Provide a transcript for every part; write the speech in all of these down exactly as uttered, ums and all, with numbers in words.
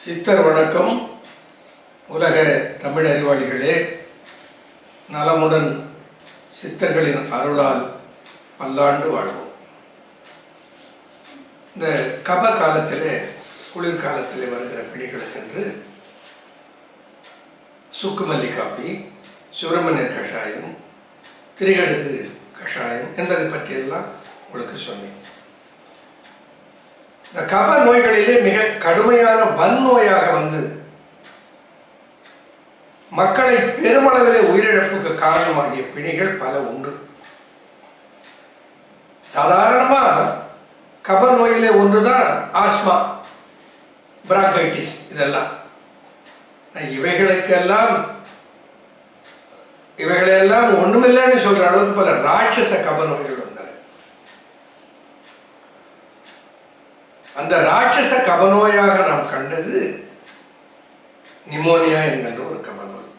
சித்தர் வணக்கம். உலக தமிழ் அறிவாளிகளே, நலமுடன் சித்தர்களின் அருளால் பல்லாண்டு வாழ்வோம். இந்த கப காலத்திலே, குளிர்காலத்திலே வருகிற பிணிகளுக்கென்று சுக்குமல்லி காப்பி, சுப்பிரமணியர் கஷாயம், திரிகடுக்கு கஷாயம் என்பதை பற்றியெல்லாம் உங்களுக்கு சொன்னேன். இந்த கப நோய்களிலே மிக கடுமையான வன்நோயாக வந்து மக்களை பெருமளவிலே உயிரிழப்புக்கு காரணமாகிய பிணிகள் பல உண்டு. சாதாரணமா கப நோயிலே ஒன்றுதான் ஆஸ்மா, பிராங்கைட்டிஸ். இதெல்லாம் இவைகளுக்கெல்லாம் இவைகளெல்லாம் ஒண்ணுமில்லைன்னு சொல்ற அளவுக்கு பல ராட்சச கப நோய்கள் வந்தன. அந்த ராட்சச கபநோயாக நாம் கண்டது நிமோனியா என்கின்ற ஒரு கபநோய்.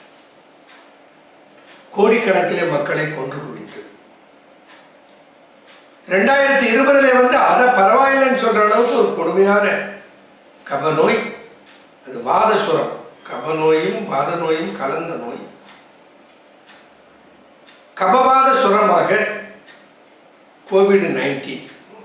கோடிக்கணக்கிலே மக்களை கொன்று குவித்தது. இரண்டாயிரத்தி இருபதுல வந்து அதை பரவாயில்லைன்னு சொல்ற அளவுக்கு ஒரு கொடுமையான கபநோய். அது வாதசுரம். கபநோயும் வாத நோயும் கலந்த நோய். கபவாத சுரமாக கோவிட் நைன்டீன்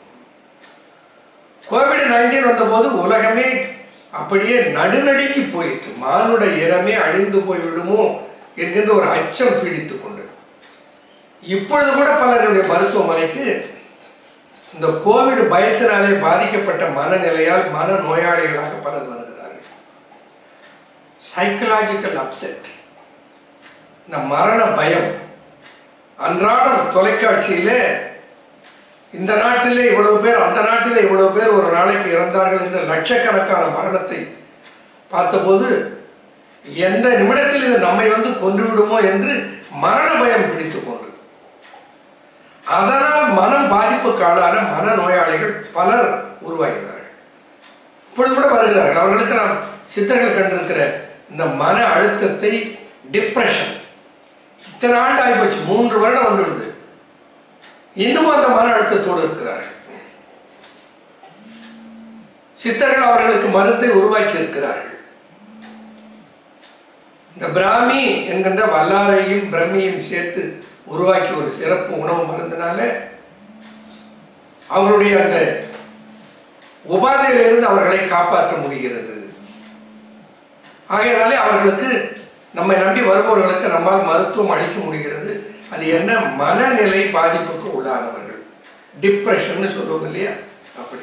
கோவிட் நைன்டீன் வந்த போது உலகமே அப்படியே நடுநடுங்கி போயிட்டு, மானுட இனமே அழிந்து போய்விடுமோ என்கின்ற ஒரு அச்சம் பீடித்துக் கொண்டது. இப்பொழுது கூட பலருடைய மருத்துவமனைக்கு இந்த கோவிட் பயத்தினாலே பாதிக்கப்பட்ட மனநிலையால் மன நோயாளிகளாக பலர் வருகிறார்கள். சைக்கலாஜிக்கல் அப்செட், இந்த மரண பயம். அன்றாட தொலைக்காட்சியில இந்த நாட்டிலே இவ்வளவு பேர், அந்த நாட்டிலே இவ்வளவு பேர் ஒரு நாளைக்கு இறந்தார்கள் என்ற லட்சக்கணக்கான மரணத்தை பார்த்தபோது எந்த நிமிடத்தில் இது நம்மை வந்து கொன்றுவிடுமோ என்று மரண பயம் பிடித்துக் கொண்டு, அதனால் மனம் பாதிப்புக்கு ஆளான மன நோயாளிகள் பலர் உருவாகிறார்கள். இப்பொழுது கூட வருகிறார்கள். அவர்களுக்கு நாம் சித்தர்கள் கண்டிருக்கிற இந்த மன அழுத்தத்தை, டிப்ரெஷன், இத்தனை ஆண்டு ஆகிப்போச்சு, மூன்று வருடம் வந்துடுது, இன்னும் அந்த மன அழுத்தத்தோடு இருக்கிறார்கள். சித்தர்கள் அவர்களுக்கு மருந்தை உருவாக்கி இருக்கிறார்கள். இந்த பிராமி என்கின்ற வல்லாரையும் பிரம்மியும் சேர்த்து உருவாக்கி ஒரு சிறப்பு உணவு மருந்தினால அவர்களுடைய அந்த உபாதையிலிருந்து அவர்களை காப்பாற்ற முடிகிறது. ஆகையாலே அவர்களுக்கு, நம்மை நம்பி வருபவர்களுக்கு நம்மால் மருத்துவம் அளிக்க முடிகிறது. அது என்ன? மனநிலை பாதிப்புக்கு உள்ளானவர்கள், டிப்ரெஷன் சொல்லுவோம் இல்லையா, அப்படி.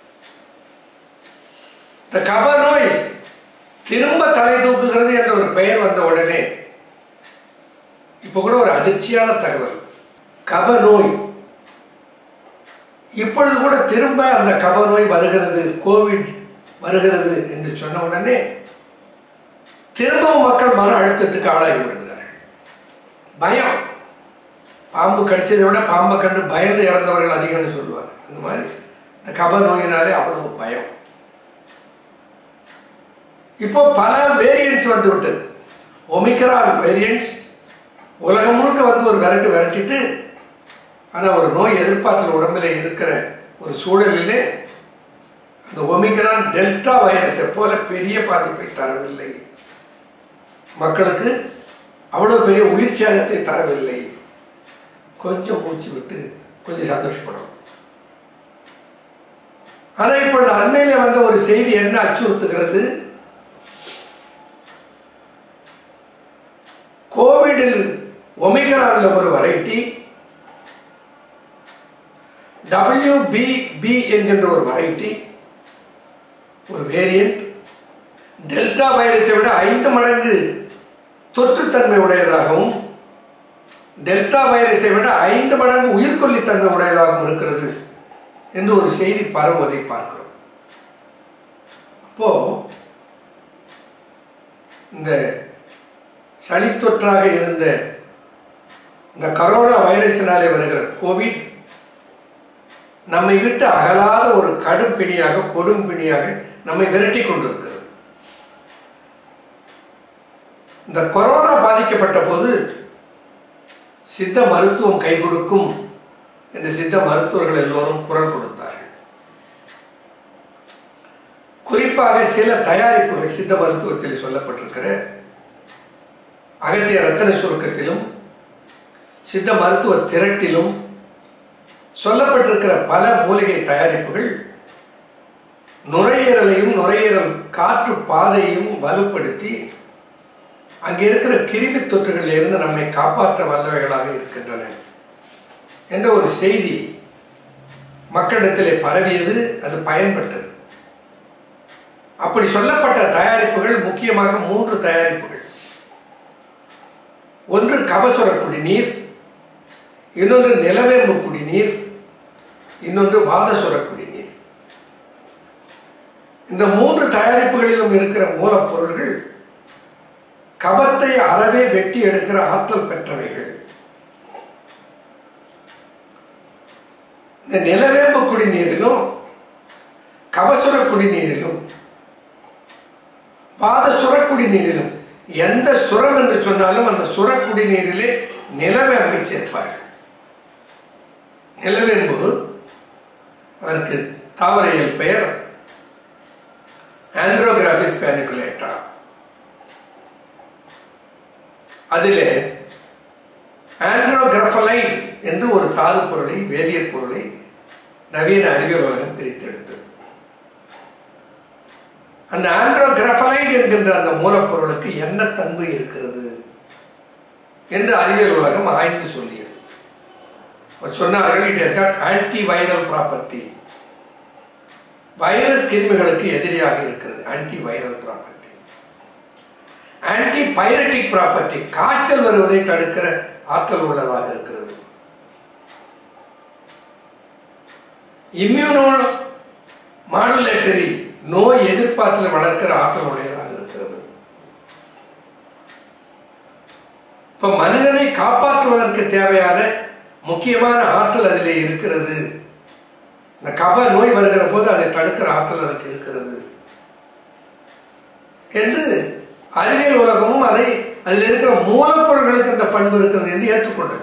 இந்த கப நோய் திரும்ப தலை தூக்குகிறது என்ற ஒரு பெயர் வந்த உடனே இப்ப கூட ஒரு அதிர்ச்சியான தகவல். கப நோய் இப்பொழுது கூட திரும்ப அந்த கப நோய் வருகிறது, கோவிட் வருகிறது என்று சொன்ன உடனே திரும்பவும் மக்கள் மன அழுத்தத்துக்கு ஆளாகி விடுகிறார்கள். பயம், பாம்பு கடிச்சதை விட பாம்பை கண்டு பயந்து இறந்தவர்கள் அதிகம்னு சொல்லுவாங்க. அந்த மாதிரி இந்த கப நோயினாலே அவ்வளவு பயம். இப்போ பல வேரியன்ட்ஸ் வந்து விட்டது. ஒமிக்ரான் வேரியன்ட்ஸ் உலகம் முழுக்க வந்து ஒரு விரட்டு விரட்டிட்டு, ஆனால் ஒரு நோய் எதிர்பார்த்தல் உடம்பில் இருக்கிற ஒரு சூழலிலே அந்த ஒமிக்ரான் டெல்டா வைரஸை போல பெரிய பாதிப்பை தரவில்லை, மக்களுக்கு அவ்வளவு பெரிய உயிர் சேதத்தை தரவில்லை. கொஞ்சம் மூச்சு விட்டு கொஞ்சம் சந்தோஷப்படும். ஆனால் இப்பொழுது அண்மையில வந்த ஒரு செய்தி என்ன அச்சுறுத்துகிறது? கோவிடில் ஒமிக்ரான்ல ஒரு வெரைட்டி, டபிள்யூ பி பி என்கின்ற ஒரு வெரைட்டி, ஒரு வேரியன்ட், டெல்டா வைரஸை விட ஐந்து மடங்கு தொற்றுத்தன்மை உடையதாகவும் டெல்டா வைரஸை விட ஐந்து மடங்கு உயிர்கொல்லித்தன்மை உடையதாகவும் இருக்கிறது என்று ஒரு செய்தி பரவுவதை பார்க்கிறோம். அப்போ இந்த சளி தொற்றாக இருந்த இந்த கரோனா வைரஸினாலே வருகிற கோவிட் நம்மை விட்டு அகலாத ஒரு கடும் பிணியாக, கொடும் பிணியாக நம்மை விரட்டி கொண்டிருக்கிறது. இந்த கொரோனா பாதிக்கப்பட்ட போது சித்த மருத்துவம் கை கொடுக்கும் என்று சித்த மருத்துவர்கள் எல்லோரும் குரல் கொடுத்தார்கள். குறிப்பாக குறிப்பாக சில தயாரிப்புகள் சித்த மருத்துவத்தில் சொல்லப்பட்டிருக்கிற அகத்திய ரத்தன சுருக்கத்திலும் சித்த மருத்துவ திரட்டிலும் சொல்லப்பட்டிருக்கிற பல மூலிகை தயாரிப்புகள் நுரையீரலையும் நுரையீரல் காற்று பாதையையும் வலுப்படுத்தி அங்கே இருக்கிற கிருமி தொற்றுகளில் இருந்து நம்மை காப்பாற்ற வல்லவைகளாக இருக்கின்றன என்ற ஒரு செய்தி மக்களிடத்திலே பரவியது. அது பயன்பட்டது. அப்படி சொல்லப்பட்ட தயாரிப்புகள் முக்கியமாக மூன்று தயாரிப்புகள். ஒன்று கபசுர குடிநீர், இன்னொன்று நிலவேம்பு குடிநீர், இன்னொன்று வாதசுர குடிநீர். இந்த மூன்று தயாரிப்புகளிலும் இருக்கிற மூலப்பொருள்கள் கபத்தை அறவே வெட்டி எடுக்கிற ஆற்றல் பெற்றவைகள். இந்த நிலவேம்பு குடிநீரிலும் கபசுர குடிநீரிலும் வாதசுர குடிநீரிலும் எந்த சுரம் என்று சொன்னாலும் அந்த சுர குடிநீரிலே நிலவேம்பை சேர்ப்பார்கள். நிலவேம்பு அதற்கு தாவரையல் பெயர் ஆண்ட்ரோகிராபிஸ் பேனிகுலேட்டா. அதிலே ஆண்ட்ரோகிராஃபலைட் என்று ஒரு தாது பொருளை, வேதியியற் பொருளை நவீன அறிவியல் உலகம் பிரித்தெடுத்தது. அந்த ஆண்ட்ரோகிராஃபலைட் என்கின்ற அந்த மூலப்பொருளுக்கு என்ன தன்மை இருக்கிறது என்று அறிவியல் உலகம் ஆய்ந்து சொல்லியது. சொன்னார்கள், it has got antiviral property. Virus கிருமிகளுக்கு எதிரியாக இருக்கிறது. Antiviral property. Antipyretic property, காய்ச்சல் வருவதை தடுக்கிற ஆற்றல் உள்ளதாக இருக்கிறது. இம்யூனோ மாடுலேட்டரி, நோய் எதிர்ப்பாற்றலை வளர்க்கிற ஆற்றல் உடையதாக இருக்கிறது. இப்ப மனிதனை காப்பாற்றுவதற்கு தேவையான முக்கியமான ஆற்றல் அதிலே இருக்கிறது. இந்த கப நோய் வருகிற போது அதை தடுக்கிற ஆற்றல் அதற்கு இருக்கிறது என்று அறிவியல் உலகமும் அதை அதில் இருக்கிற மூலப்பொருட்களுக்கு அந்த பண்பு இருக்கிறது என்று ஏற்றுக்கொண்டது.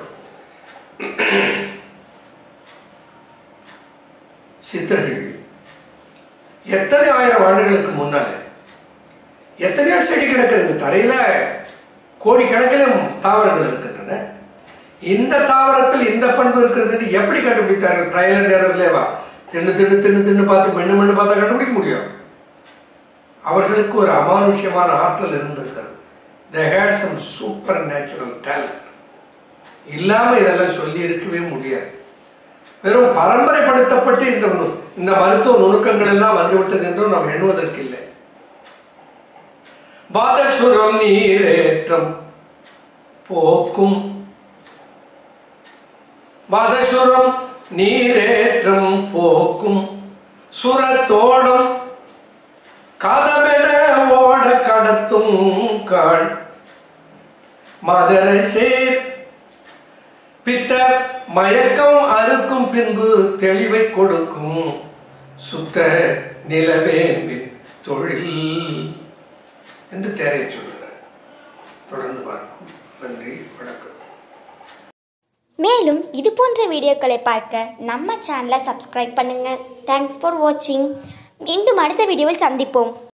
சித்தர்கள் எத்தனை ஆயிரம் ஆண்டுகளுக்கு முன்னால எத்தனையோ செடி கிடக்கிறது. தரையில கோடிக்கணக்கிலும் தாவரங்கள் இருக்கின்றன. இந்த தாவரத்தில் இந்த பண்பு இருக்கிறது எப்படி கண்டுபிடித்தார்கள்? Trial and எரர்லேவா? தின்னு தின்னு தின்னு தின்னு பார்த்து மென்னு மென்னு பார்த்தா கண்டுபிடிக்க முடியும்? அவர்களுக்கு ஒரு அமானுஷ்யமான ஆற்றல் இருந்திருக்கிறது. they had some supernatural talent. இல்லாம இதெல்லாம் சொல்லி இருக்கவே முடியாது. வெறும் பரம்பரைப்படுத்தப்பட்டு இந்த இந்த மருத்துவ நுணுக்கங்கள் எல்லாம் வந்துவிட்டது என்றும் நாம் எண்ணுவதற்கு இல்லை. வாதசுரம் நீரேற்றம் போக்கும், வாதசுரம் நீரேற்றம் போக்கும், சுரத்தோடும் காதமென ஓட கடத்தும் காள் மதரை சேர் பித்த மயக்கம் அறுக்கும் பின்பு தெளிவை கொடுக்கும் சுத்த நிலவேம்பின் தொழில் என்று தேரை சொல்கிறார். தொடர்ந்து பார்ப்போம். நன்றி, வணக்கம். மேலும் இது போன்ற வீடியோக்களை பார்க்க நம்ம சேனலை சப்ஸ்கிரைப் பண்ணுங்க. தேங்க்ஸ் ஃபார் வாட்சிங். மீண்டும் அடுத்த வீடியோவில் சந்திப்போம்.